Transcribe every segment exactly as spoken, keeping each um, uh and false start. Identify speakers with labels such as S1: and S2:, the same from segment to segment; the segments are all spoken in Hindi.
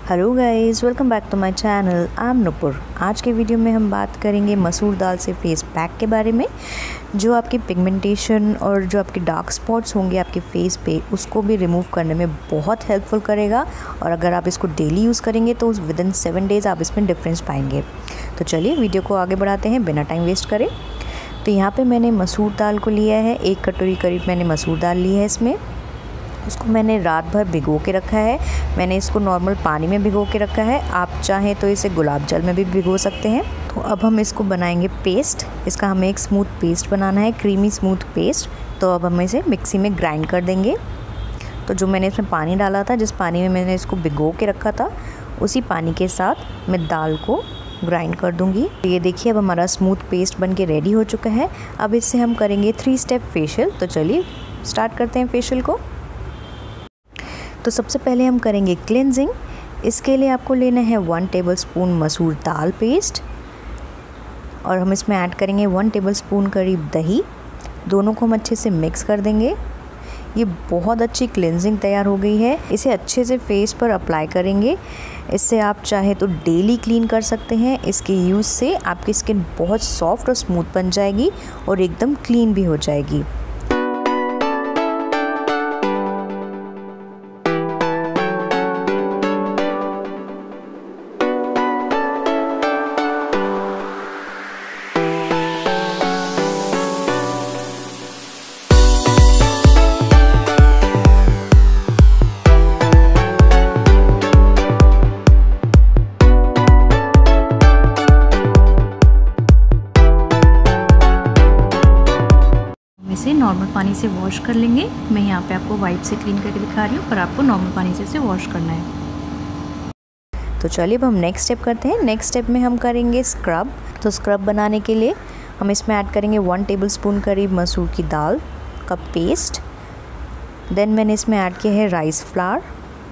S1: Hello guys, welcome back to my channel. I am Nupur. आज के वीडियो में हम बात करेंगे मसूर दाल से फेस पैक के बारे में, जो आपकी पिगमेंटेशन और जो आपके डार्क स्पॉट्स होंगे आपके फेस पे, उसको भी रिमूव करने में बहुत हेल्पफुल करेगा। और अगर आप इसको डेली यूज़ करेंगे तो विद इन सेवन डेज़ आप इसमें डिफरेंस पाएंगे। तो चलिए वीडियो को आगे बढ़ाते हैं बिना टाइम वेस्ट करें। तो यहाँ पर मैंने मसूर दाल को लिया है, एक कटोरी करीब मैंने मसूर दाल ली है। इसमें उसको मैंने रात भर भिगो के रखा है। मैंने इसको नॉर्मल पानी में भिगो के रखा है, आप चाहें तो इसे गुलाब जल में भी भिगो सकते हैं। तो अब हम इसको बनाएंगे पेस्ट। इसका हमें एक स्मूथ पेस्ट बनाना है, क्रीमी स्मूथ पेस्ट। तो अब हम इसे मिक्सी में ग्राइंड कर देंगे। तो जो मैंने इसमें पानी डाला था, जिस पानी में मैंने इसको भिगो के रखा था, उसी पानी के साथ मैं दाल को ग्राइंड कर दूंगी। तो ये देखिए अब हमारा स्मूथ पेस्ट बन के रेडी हो चुका है। अब इससे हम करेंगे थ्री स्टेप फेशियल। तो चलिए स्टार्ट करते हैं फेशियल को। तो सबसे पहले हम करेंगे क्लिनजिंग। इसके लिए आपको लेना है वन टेबलस्पून मसूर दाल पेस्ट और हम इसमें ऐड करेंगे वन टेबलस्पून करीब दही। दोनों को हम अच्छे से मिक्स कर देंगे। ये बहुत अच्छी क्लिनजिंग तैयार हो गई है। इसे अच्छे से फेस पर अप्लाई करेंगे। इससे आप चाहे तो डेली क्लीन कर सकते हैं। इसके यूज़ से आपकी स्किन बहुत सॉफ्ट और स्मूथ बन जाएगी और एकदम क्लीन भी हो जाएगी। इसे नॉर्मल पानी से वॉश कर लेंगे। मैं यहाँ पे आपको वाइप से क्लीन करके दिखा रही हूँ, पर आपको नॉर्मल पानी से इसे वॉश करना है। तो चलिए अब हम नेक्स्ट स्टेप करते हैं। नेक्स्ट स्टेप में हम करेंगे स्क्रब। तो स्क्रब बनाने के लिए हम इसमें ऐड करेंगे वन टेबलस्पून करीब मसूर की दाल का पेस्ट। देन मैंने इसमें ऐड किया है राइस फ्लावर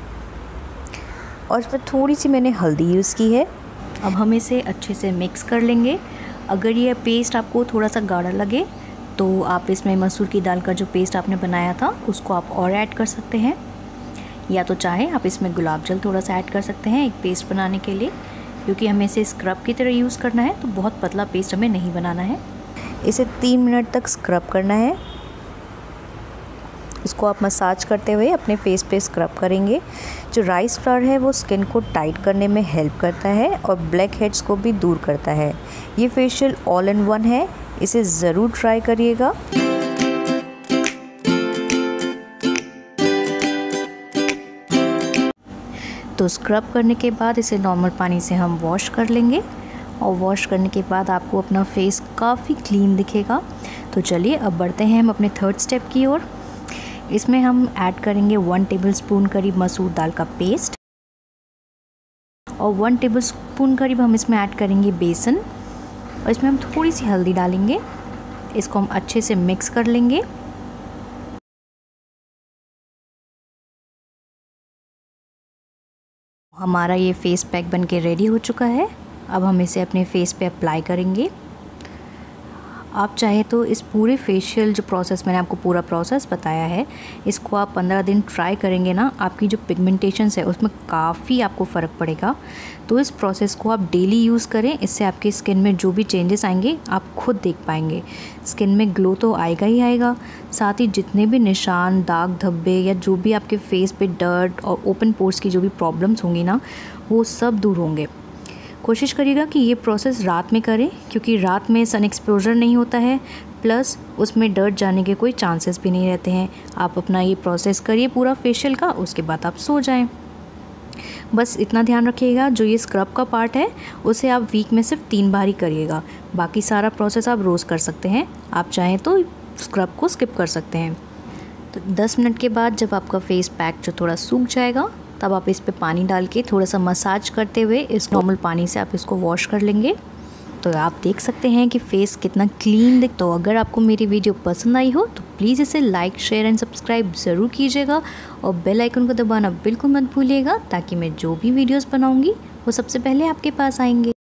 S1: और इसमें थोड़ी सी मैंने हल्दी यूज़ की है। अब हम इसे अच्छे से मिक्स कर लेंगे। अगर ये पेस्ट आपको थोड़ा सा गाढ़ा लगे तो आप इसमें मसूर की दाल का जो पेस्ट आपने बनाया था उसको आप और ऐड कर सकते हैं, या तो चाहे आप इसमें गुलाब जल थोड़ा सा ऐड कर सकते हैं एक पेस्ट बनाने के लिए, क्योंकि हमें इसे स्क्रब की तरह यूज़ करना है। तो बहुत पतला पेस्ट हमें नहीं बनाना है। इसे तीन मिनट तक स्क्रब करना है। इसको आप मसाज करते हुए अपने फेस पे स्क्रब करेंगे। जो राइस फ्लावर है वो स्किन को टाइट करने में हेल्प करता है और ब्लैक हेड्स को भी दूर करता है। ये फेशियल ऑल इन वन है, इसे ज़रूर ट्राई करिएगा। तो स्क्रब करने के बाद इसे नॉर्मल पानी से हम वॉश कर लेंगे और वॉश करने के बाद आपको अपना फेस काफ़ी क्लीन दिखेगा। तो चलिए अब बढ़ते हैं हम अपने थर्ड स्टेप की ओर। इसमें हम ऐड करेंगे वन टेबलस्पून करीब मसूर दाल का पेस्ट और वन टेबलस्पून करीब हम इसमें ऐड करेंगे बेसन और इसमें हम थोड़ी सी हल्दी डालेंगे। इसको हम अच्छे से मिक्स कर लेंगे। हमारा ये फेस पैक बन के रेडी हो चुका है। अब हम इसे अपने फेस पे अप्लाई करेंगे। आप चाहे तो इस पूरे फेशियल जो प्रोसेस मैंने आपको पूरा प्रोसेस बताया है, इसको आप पंद्रह दिन ट्राई करेंगे ना, आपकी जो पिगमेंटेशंस है उसमें काफ़ी आपको फ़र्क पड़ेगा। तो इस प्रोसेस को आप डेली यूज़ करें। इससे आपकी स्किन में जो भी चेंजेस आएंगे आप खुद देख पाएंगे। स्किन में ग्लो तो आएगा ही आएगा, साथ ही जितने भी निशान, दाग धब्बे या जो भी आपके फेस पे डर्ट और ओपन पोर्स की जो भी प्रॉब्लम्स होंगी ना, वो सब दूर होंगे। कोशिश करिएगा कि ये प्रोसेस रात में करें, क्योंकि रात में सन एक्सपोजर नहीं होता है, प्लस उसमें डर्ट जाने के कोई चांसेस भी नहीं रहते हैं। आप अपना ये प्रोसेस करिए पूरा फेशियल का, उसके बाद आप सो जाएं। बस इतना ध्यान रखिएगा, जो ये स्क्रब का पार्ट है उसे आप वीक में सिर्फ तीन बार ही करिएगा। बाकी सारा प्रोसेस आप रोज़ कर सकते हैं। आप चाहें तो स्क्रब को स्किप कर सकते हैं। तो दस मिनट के बाद जब आपका फेस पैक जो थोड़ा सूख जाएगा, तब आप इस पे पानी डाल के थोड़ा सा मसाज करते हुए इस नॉर्मल पानी से आप इसको वॉश कर लेंगे। तो आप देख सकते हैं कि फेस कितना क्लीन दिख। तो अगर आपको मेरी वीडियो पसंद आई हो तो प्लीज़ इसे लाइक, शेयर एंड सब्सक्राइब ज़रूर कीजिएगा और बेल आइकन को दबाना बिल्कुल मत भूलिएगा, ताकि मैं जो भी वीडियोस बनाऊंगी वो सबसे पहले आपके पास आएंगे।